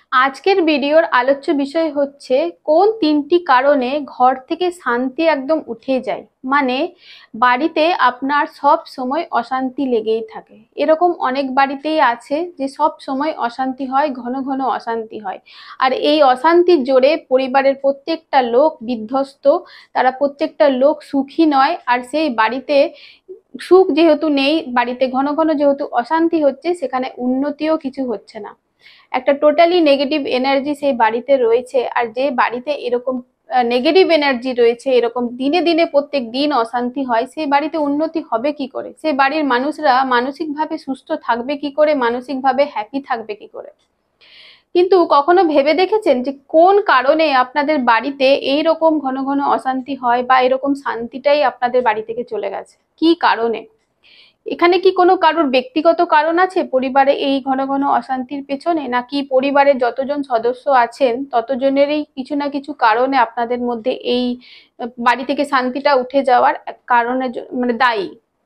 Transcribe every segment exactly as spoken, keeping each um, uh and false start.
আজকের ভিডিওর আলোচ্য বিষয় হচ্ছে কোন তিনটি কারণে ঘর থেকে শান্তি একদম উঠে যায়। মানে বাড়িতে আপনার সব সময় অশান্তি লেগেই থাকে। এরকম অনেক বাড়িতেই আছে যে সব সময় অশান্তি হয়, ঘন ঘন অশান্তি হয়। আর এই অশান্তির জোরে পরিবারের প্রত্যেকটা লোক বিধ্বস্ত, তারা প্রত্যেকটা লোক সুখী নয়। আর সেই বাড়িতে সুখ যেহেতু নেই, বাড়িতে ঘন ঘন যেহেতু অশান্তি হচ্ছে, সেখানে উন্নতিও কিছু হচ্ছে না। একটা টোটালি নেগেটিভ এনার্জি সেই বাড়িতে রয়েছে। আর যে বাড়িতে এরকম নেগেটিভ এনার্জি রয়েছে, এরকম দিনে দিনে প্রত্যেক দিন অশান্তি হয়, সেই বাড়িতে উন্নতি হবে কি করে? সেই বাড়ির মানুষরা মানসিকভাবে সুস্থ থাকবে কি করে? মানসিকভাবে হ্যাপি থাকবে কি করে? কিন্তু কখনো ভেবে দেখেছেন যে কোন কারণে আপনাদের বাড়িতে এই রকম ঘন ঘন অশান্তি হয়, বা এরকম শান্তিটাই আপনাদের বাড়ি থেকে চলে গেছে? কি কারণে? এখানে কি কোনো কারোর ব্যক্তিগত কারণ আছে পরিবারে এই ঘন ঘন অশান্তির পেছনে, নাকি পরিবারের যতজন সদস্য আছেন ততজনেরই কিছু না কিছু কারণে আপনাদের মধ্যে এই বাড়ি থেকে শান্তিটা উঠে যাওয়ার কারণে মানে দায়ী?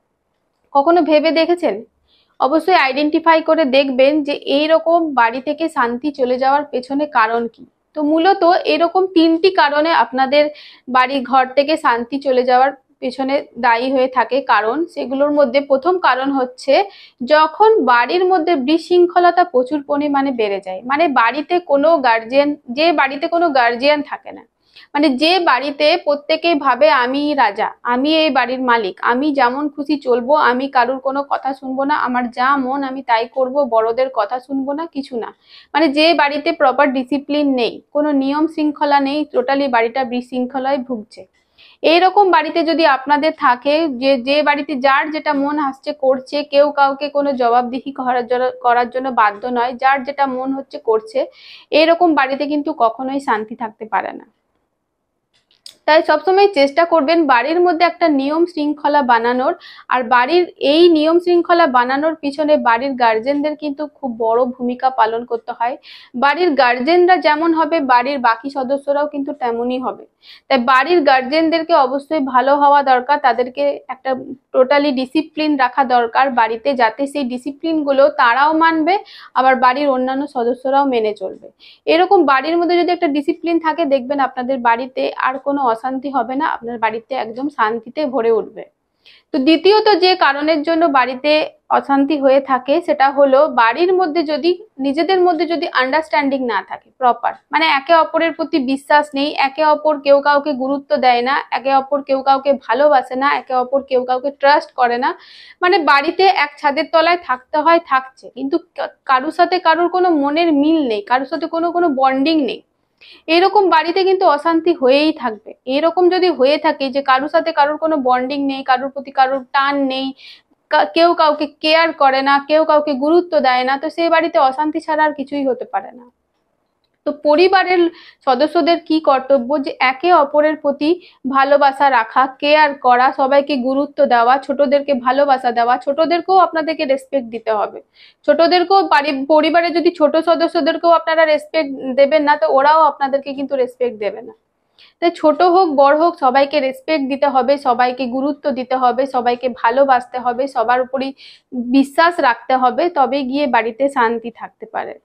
কখনো ভেবে দেখেছেন? অবশ্যই আইডেন্টিফাই করে দেখবেন যে এই রকম বাড়ি থেকে শান্তি চলে যাওয়ার পেছনে কারণ কি। তো মূলত এরকম তিনটি কারণে আপনাদের বাড়ি ঘর থেকে শান্তি চলে যাওয়ার পেছনে দায়ী হয়ে থাকে কারণ। সেগুলোর মধ্যে প্রথম কারণ হচ্ছে যখন বাড়ির মধ্যে বিশৃঙ্খলতা প্রচুর পরিমাণে বেড়ে যায়। মানে বাড়িতে কোনো গার্জিয়ান, যে বাড়িতে কোনো গার্জিয়ান থাকে না, মানে যে বাড়িতে প্রত্যেকেই ভাবে আমি রাজা, আমি এই বাড়ির মালিক, আমি যেমন খুশি চলবো, আমি কারুর কোনো কথা শুনবো না, আমার যা মন আমি তাই করব, বড়দের কথা শুনবো না, কিছু না। মানে যে বাড়িতে প্রপার ডিসিপ্লিন নেই, কোনো নিয়ম শৃঙ্খলা নেই, টোটালি বাড়িটা বিশৃঙ্খলায় ভুগছে। এইরকম বাড়িতে যদি আপনাদের থাকে, যে যে বাড়িতে যার যেটা মন আসছে করছে, কেউ কাউকে কোনো জবাবদিহি করার জন্য করার জন্য বাধ্য নয়, যার যেটা মন হচ্ছে করছে, এরকম বাড়িতে কিন্তু কখনোই শান্তি থাকতে পারে না। তাই সবসময় চেষ্টা করবেন বাড়ির মধ্যে একটা নিয়ম শৃঙ্খলা বানানোর। আর বাড়ির এই নিয়ম শৃঙ্খলা বানানোর পিছনে বাড়ির গার্জেনদের কিন্তু খুব বড় ভূমিকা পালন করতে হয়। বাড়ির গার্জেনরা যেমন হবে, বাড়ির বাকি সদস্যরাও কিন্তু তেমনই হবে। তাই বাড়ির গার্জেনদেরকে অবশ্যই ভালো হওয়া দরকার, তাদেরকে একটা টোটালি ডিসিপ্লিন রাখা দরকার বাড়িতে, যাতে সেই ডিসিপ্লিন গুলো তারাও মানবে, আবার বাড়ির অন্যান্য সদস্যরাও মেনে চলবে। এরকম বাড়ির মধ্যে যদি একটা ডিসিপ্লিন থাকে, দেখবেন আপনাদের বাড়িতে আর কোনো অশান্তি হবে না, আপনার বাড়িতে একদম শান্তিতে ভরে উঠবে। তো দ্বিতীয়ত যে কারণের জন্য বাড়িতে অশান্তি হয়ে থাকে, সেটা হলো বাড়ির মধ্যে যদি নিজেদের মধ্যে যদি আন্ডারস্ট্যান্ডিং না থাকে প্রপার, মানে একে অপরের প্রতি বিশ্বাস নেই, একে অপর কেউ কাউকে গুরুত্ব দেয় না, একে অপর কেউ কাউকে ভালোবাসে না, একে অপর কেউ কাউকে ট্রাস্ট করে না। মানে বাড়িতে এক ছাদের তলায় থাকতে হয়, থাকছে, কিন্তু কারুর সাথে কারুর কোনো মনের মিল নেই, কারুর সাথে কোনো কোনো বন্ডিং নেই। এরকম বাড়িতে কিন্তু অশান্তি হয়েই থাকবে। এরকম যদি হয়ে থাকে যে কারুর সাথে কারুর কোনো বন্ডিং নেই, কারুর প্রতি কারুর টান নেই, কেউ কাউকে কেয়ার করে না, কেউ কাউকে গুরুত্ব দেয় না, তো সেই বাড়িতে অশান্তি ছাড়া আর কিছুই হতে পারে না। তো পরিবারের সদস্যদের কি কর্তব্য, যে একে অপরের প্রতি ভালোবাসা রাখা, কেয়ার করা, সবাইকে গুরুত্ব দেওয়া, ছোটদেরকে ভালোবাসা দেওয়া, ছোটদেরকেও আপনাদেরকে রেসপেক্ট দিতে হবে। ছোটদেরকেও পরিবারে যদি ছোট সদস্যদেরকেও আপনারা রেসপেক্ট দেবেন না, তো ওরাও আপনাদেরকে কিন্তু রেসপেক্ট দেবে না। তাই ছোট হোক বড় হোক সবাইকে রেসপেক্ট দিতে হবে, সবাইকে গুরুত্ব দিতে হবে, সবাইকে ভালোবাসতে হবে, সবার উপরই বিশ্বাস রাখতে হবে, তবে গিয়ে বাড়িতে শান্তি থাকতে পারে।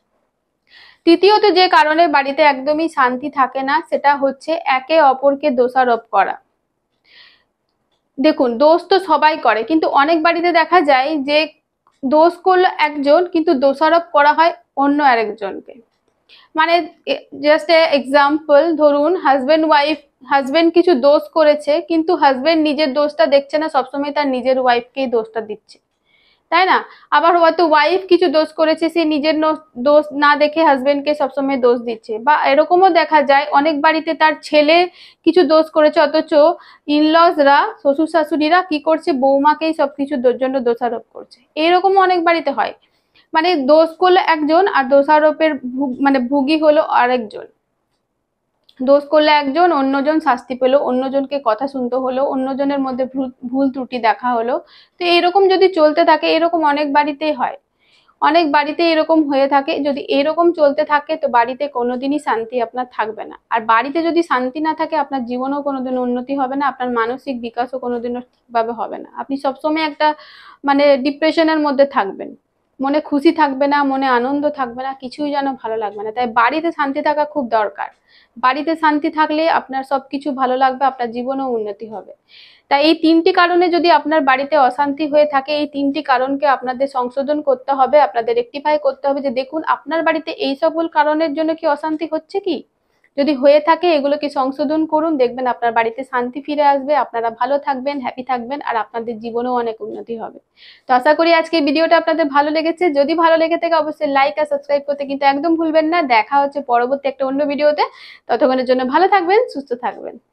তৃতীয়ত যে কারণে বাড়িতে একদমই শান্তি থাকে না, সেটা হচ্ছে একে অপরকে দোষারোপ করা। দেখুন, দোষ তো সবাই করে, কিন্তু অনেক বাড়িতে দেখা যায় যে দোষ করলো একজন, কিন্তু দোষারোপ করা হয় অন্য আরেকজনকে। মানে জাস্ট এক্সাম্পল ধরুন, হাজবেন্ড ওয়াইফ, হাজবেন্ড কিছু দোষ করেছে, কিন্তু হাজবেন্ড নিজের দোষটা দেখছে না, সবসময় তার নিজের ওয়াইফকেই দোষটা দিচ্ছে, তাই না? আবার হয়তো ওয়াইফ কিছু দোষ করেছে, সে নিজের দোষ না দেখে হাজবেন্ডকে সবসময় দোষ দিচ্ছে। বা এরকমও দেখা যায় অনেক বাড়িতে তার ছেলে কিছু দোষ করেছে, অথচ ইনলজরা, শ্বশুর শাশুড়িরা কি করছে, বৌমাকেই সবকিছুর জন্য দোষারোপ করছে। এরকমও অনেক বাড়িতে হয়। মানে দোষ করলো একজন আর দোষারোপের মানে ভুগি হলো আরেকজন। দোষ করলে একজন, অন্যজন শাস্তি পেলো, অন্যজনকে কথা শুনতে হলো, অন্যজনের মধ্যে ভুল ত্রুটি দেখা হলো। তো এরকম যদি চলতে থাকে, এরকম অনেক বাড়িতেই হয়, অনেক বাড়িতে এরকম হয়ে থাকে। যদি এরকম চলতে থাকে, তো বাড়িতে কোনোদিনই শান্তি আপনার থাকবে না। আর বাড়িতে যদি শান্তি না থাকে, আপনার জীবনেও কোনোদিন উন্নতি হবে না, আপনার মানসিক বিকাশও কোনোদিনও ঠিকভাবে হবে না। আপনি সবসময় একটা মানে ডিপ্রেশনের মধ্যে থাকবেন। মনে খুশি থাকবে না, মনে আনন্দ থাকবে না, কিছুই যেন ভালো লাগবে না। তাই বাড়িতে শান্তি থাকা খুব দরকার। বাড়িতে শান্তি থাকলে আপনার সবকিছু ভালো লাগবে, আপনার জীবনেও উন্নতি হবে। তাই এই তিনটি কারণে যদি আপনার বাড়িতে অশান্তি হয়ে থাকে, এই তিনটি কারণকে আপনাদের সংশোধন করতে হবে, আপনাদের রেকটিফাই করতে হবে যে দেখুন আপনার বাড়িতে এই সকল কারণের জন্য কি অশান্তি হচ্ছে কি, যদি হয়ে থাকে এগুলোকে সংশোধন করুন, দেখবেন আপনার বাড়িতে শান্তি ফিরে আসবে, আপনারা ভালো থাকবেন, হ্যাপি থাকবেন, আর আপনাদের জীবনেও অনেক উন্নতি হবে। তো আশা করি আজকে এই ভিডিওটা আপনাদের ভালো লেগেছে। যদি ভালো লেগে থাকে অবশ্যই লাইক আর সাবস্ক্রাইব করতে কিন্তু একদম ভুলবেন না। দেখা হচ্ছে পরবর্তী একটা অন্য ভিডিওতে। ততক্ষণের জন্য ভালো থাকবেন, সুস্থ থাকবেন।